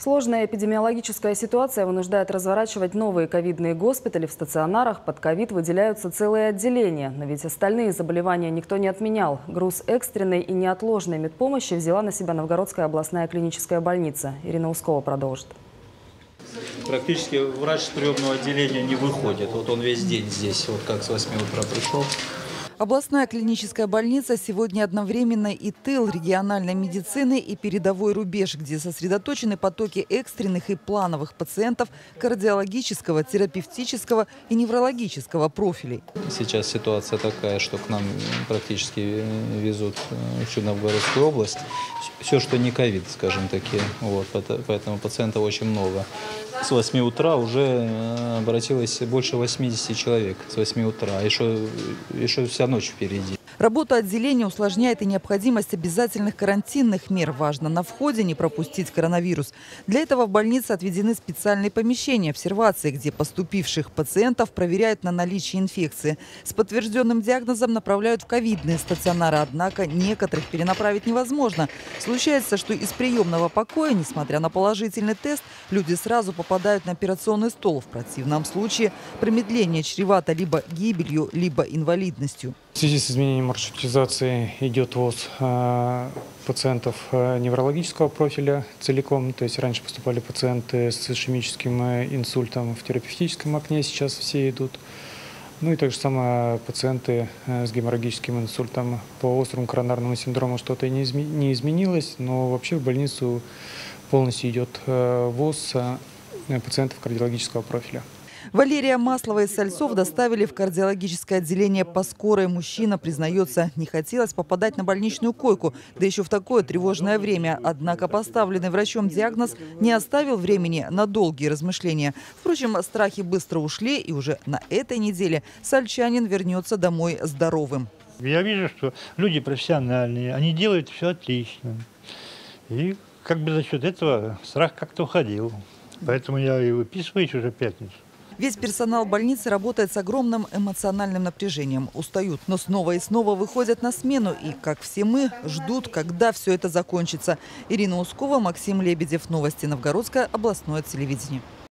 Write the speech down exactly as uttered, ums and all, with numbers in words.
Сложная эпидемиологическая ситуация вынуждает разворачивать новые ковидные госпитали. В стационарах под ковид выделяются целые отделения. Но ведь остальные заболевания никто не отменял. Груз экстренной и неотложной медпомощи взяла на себя Новгородская областная клиническая больница. Ирина Ускова продолжит. Практически врач с приемного отделения не выходит. Вот он весь день здесь, вот как с восьми утра пришел. Областная клиническая больница сегодня одновременно и тыл региональной медицины, и передовой рубеж, где сосредоточены потоки экстренных и плановых пациентов кардиологического, терапевтического и неврологического профилей. Сейчас ситуация такая, что к нам практически везут всю Новгородскую область. Все, что не ковид, скажем таки. Вот, поэтому пациентов очень много. С восьми утра уже обратилось больше восьмидесяти человек. С восьми утра. Еще, еще вся ночь впереди. Работу отделения усложняет и необходимость обязательных карантинных мер. Важно на входе не пропустить коронавирус. Для этого в больнице отведены специальные помещения обсервации, где поступивших пациентов проверяют на наличие инфекции. С подтвержденным диагнозом направляют в ковидные стационары. Однако некоторых перенаправить невозможно. Случается, что из приемного покоя, несмотря на положительный тест, люди сразу попадают на операционный стол. В противном случае промедление чревато либо гибелью, либо инвалидностью. В связи с изменением маршрутизации идет ввоз э, пациентов э, неврологического профиля целиком. То есть раньше поступали пациенты с ишемическим э, инсультом в терапевтическом окне, сейчас все идут. Ну и также самое пациенты э, с геморрагическим инсультом. По острому коронарному синдрому что-то не, изме не изменилось, но вообще в больницу полностью идет э, ввоз э, пациентов кардиологического профиля. Валерия Маслова из Сальцов доставили в кардиологическое отделение по скорой. Мужчина, признается, не хотелось попадать на больничную койку, да еще в такое тревожное время. Однако поставленный врачом диагноз не оставил времени на долгие размышления. Впрочем, страхи быстро ушли, и уже на этой неделе сальчанин вернется домой здоровым. Я вижу, что люди профессиональные, они делают все отлично. И как бы за счет этого страх как-то уходил. Поэтому я и выписываю уже в пятницу. Весь персонал больницы работает с огромным эмоциональным напряжением. Устают, но снова и снова выходят на смену. И, как все мы, ждут, когда все это закончится. Ирина Ускова, Максим Лебедев. Новости Новгородское областное телевидение.